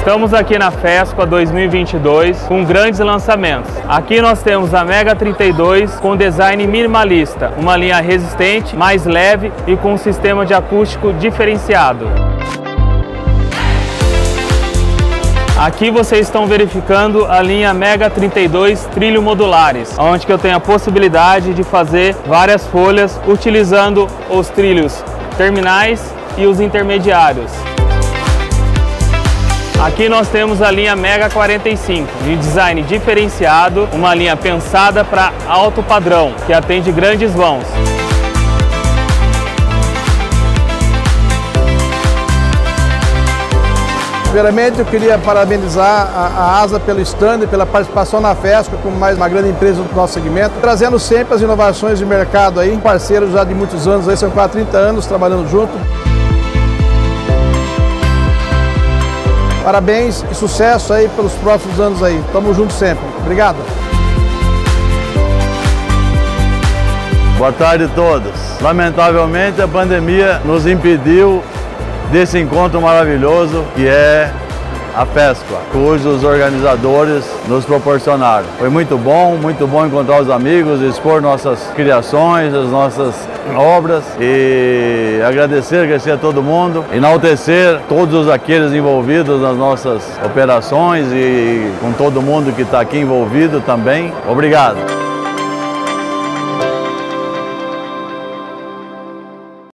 Estamos aqui na FESPA 2022 com grandes lançamentos. Aqui nós temos a Mega 32 com design minimalista, uma linha resistente, mais leve e com um sistema de acústico diferenciado. Aqui vocês estão verificando a linha Mega 32 trilho modulares, onde que eu tenho a possibilidade de fazer várias folhas utilizando os trilhos terminais e os intermediários. Aqui nós temos a linha Mega 45, de design diferenciado, uma linha pensada para alto padrão, que atende grandes vãos. Primeiramente, eu queria parabenizar a ASA pelo stand e pela participação na FESPA, como mais uma grande empresa do nosso segmento, trazendo sempre as inovações de mercado aí, parceiros já de muitos anos, aí são quase 30 anos trabalhando junto. Parabéns e sucesso aí pelos próximos anos aí. Tamo junto sempre. Obrigado. Boa tarde a todos. Lamentavelmente, a pandemia nos impediu desse encontro maravilhoso que é a FESPA, cujos organizadores nos proporcionaram. Foi muito bom encontrar os amigos, expor nossas criações, as nossas obras e agradecer a todo mundo, enaltecer todos aqueles envolvidos nas nossas operações e com todo mundo que está aqui envolvido também. Obrigado.